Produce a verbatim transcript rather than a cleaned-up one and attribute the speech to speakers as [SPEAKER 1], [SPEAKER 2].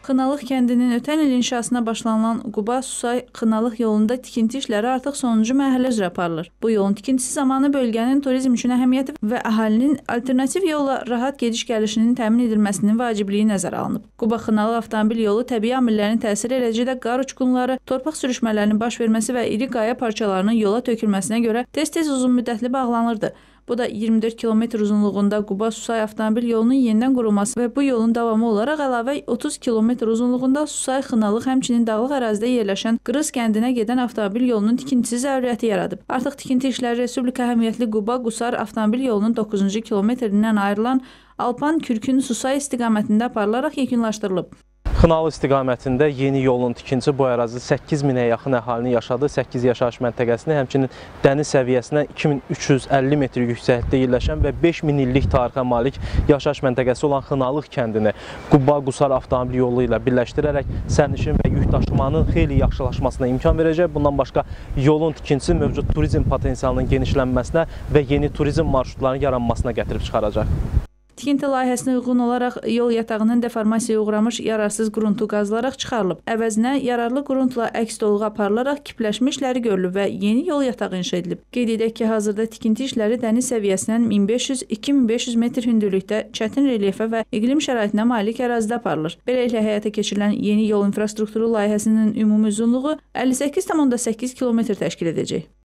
[SPEAKER 1] Xınalıq kəndinin ötən il inşasına başlanılan Quba-Susay Xınalıq yolunda tikinti işləri artıq sonuncu mərhələ üzrə aparılır. Bu yolun tikintisi zamanı bölgənin turizm üçün əhəmiyyəti və əhalinin alternativ yolla rahat gediş-gəlişinin təmin edilməsinin vacibliyi nəzərə alınıb. Quba-Xınalıq avtomobil yolu təbii amillərin təsiri eləcə də qar uçqunları, torpaq sürüşmələrinin baş verməsi və iri qaya parçalarının yola tökülməsinə görə tez-tez uzun müddətli bağlanırdı. Bu da iyirmi dörd kilometr uzunluğunda Quba-Susay avtomobil yolunun yenidən qurulması və bu yolun davamı olaraq əlavə otuz kilometr uzunluğunda Susay-Xınalıq, həmçinin dağlıq ərazidə yerləşən Qırız kəndinə gedən avtomobil yolunun tikintisi zəruriyyəti yaradıb. Artıq tikinti işləri Respublika əhəmiyyətli Quba-Qusar avtomobil yolunun doqquzuncu kilometrindən ayrılan Alpan-Kürkün-Susay istiqamətində aparılaraq yekunlaşdırılıb.
[SPEAKER 2] Xınalıq istiqamətində yeni yolun tikintisi bu ərazidə səkkiz minə yaxın əhalinin yaşadığı səkkiz yaşayış məntəqəsini, həmçinin dəniz səviyyəsinə iki min üç yüz əlli metr yüksəklikdə yerləşən və beş min illik tarixə malik yaşayış məntəqəsi olan Xınalıq kəndini Quba-Qusar avtomobil yolu ilə birləşdirərək sərnişin və yük daşımanın xeyli yaxşılaşmasına imkan verəcək. Bundan başqa yolun tikintisi mövcud turizm potensialının genişlənməsinə və yeni turizm marşrutlarının yaranmasına gətirib çıxaracaq.
[SPEAKER 1] Tikinti layihəsinə uyğun olaraq yol yatağının deformasiyaya uğramış yararsız qruntu qazılaraq çıxarılıb. Əvəzinə yararlı qruntla əks doluğu aparılaraq kipləşmə işləri görülüb və yeni yol yatağı inşa edilib. Qeyd edək ki, hazırda tikinti işləri dəniz səviyyəsindən min beş yüz iki min beş yüz metr hündürlükdə çətin relyefə və iqlim şəraitinə malik ərazidə aparılır. Beləliklə həyata keçirilən yeni yol infrastrukturu layihəsinin ümumi uzunluğu əlli səkkiz tam onda səkkiz kilometr təşkil edəcək.